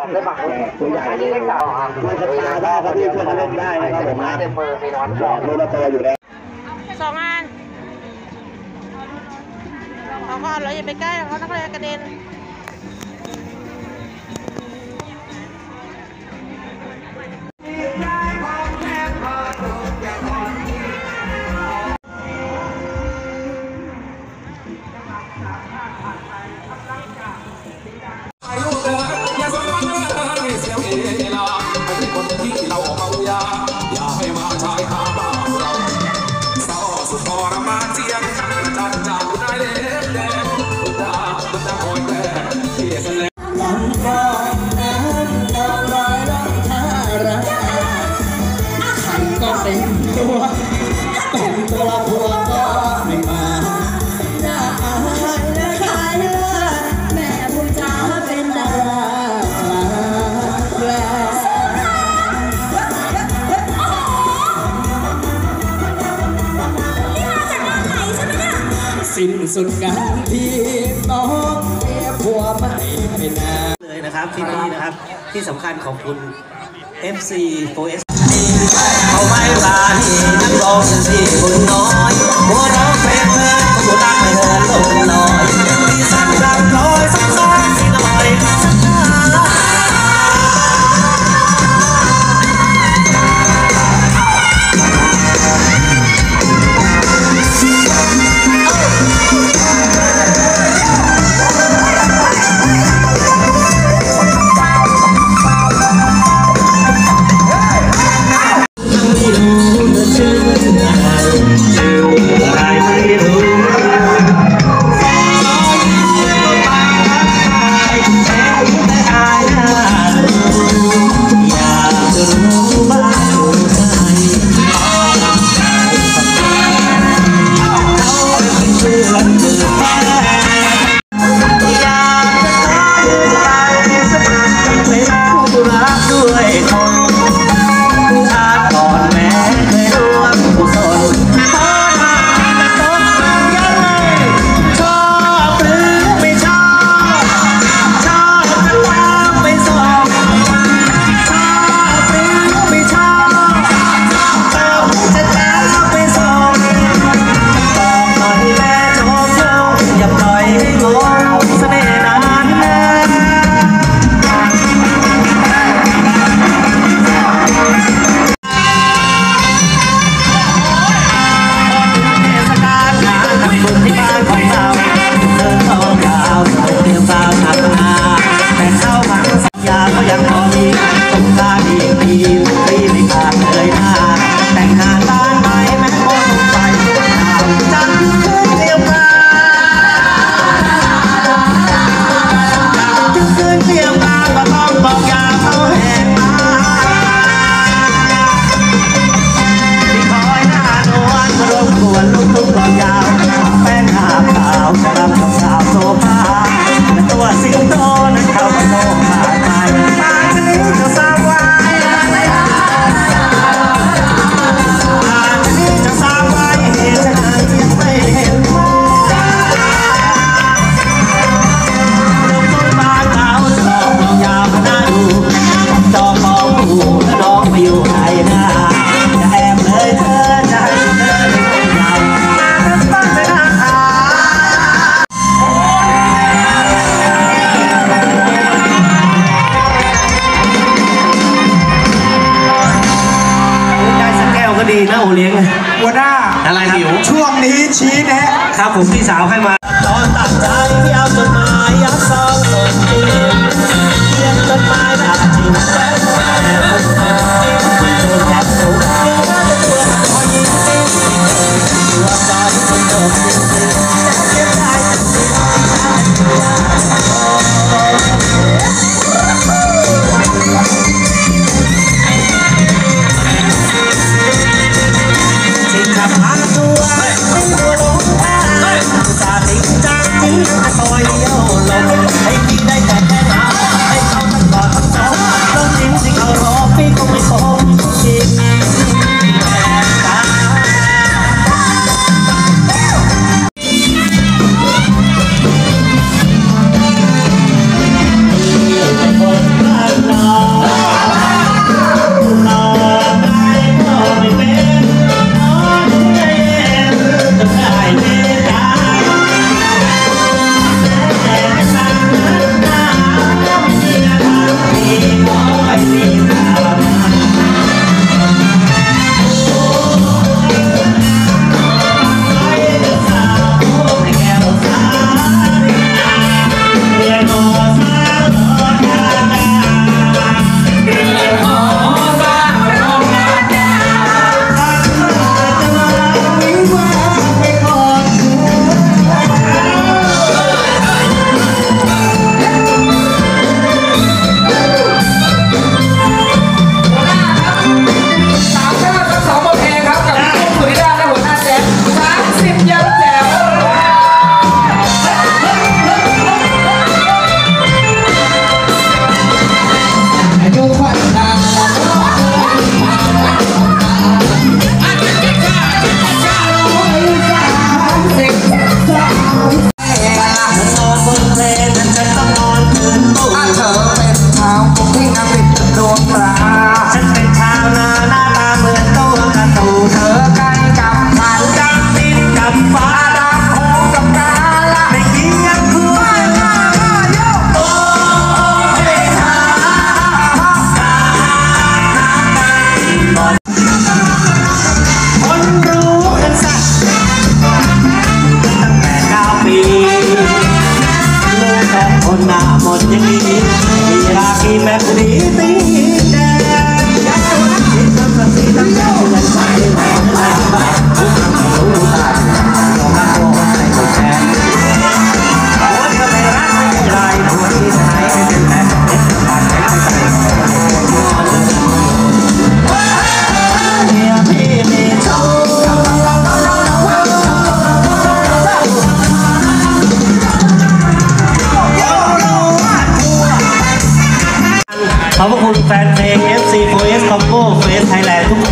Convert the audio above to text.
ตัวใหญ่มันจะตาได้ก็ที่ช่วยกันเล่นได้นะครับผมนะโรลเตอร์อยู่แล้ว 2 อันเขาก็เราอย่าไปใกล้เขานักเรียนกระเด็นสิ้นสุดการที่น้องเมียผัวไม่เป็นนาเลยนะครับที่นี่นะครับที่สำคัญของคุณ FC 4S เขาไม่ปราณีนักร้องสี่คนน้อยหัวเราะเพลงเธอคนรักไม่เหินลงน้อยมีสั่งดังลอยสักซ้อนสิหน่อยดีนะโอเลี้ยงหัวหน้าอะไรหิวช่วงนี้ชี้แนะครับผมพี่สาวให้มาตอนตัดใจที่เอาจดหมายยัดซองส่งเขียนจดหมายแบบจริงแท้โดนแทบถูกน่าจะตัวคอยยิ้มตัวใจคนโดดจริงๆเก็บได้จริงทิ้งขับหาตัวทิ้งตัวลงทางสาธิตขอบพระคุณแฟนเพลง FC4S Combo Face Thailand ทุก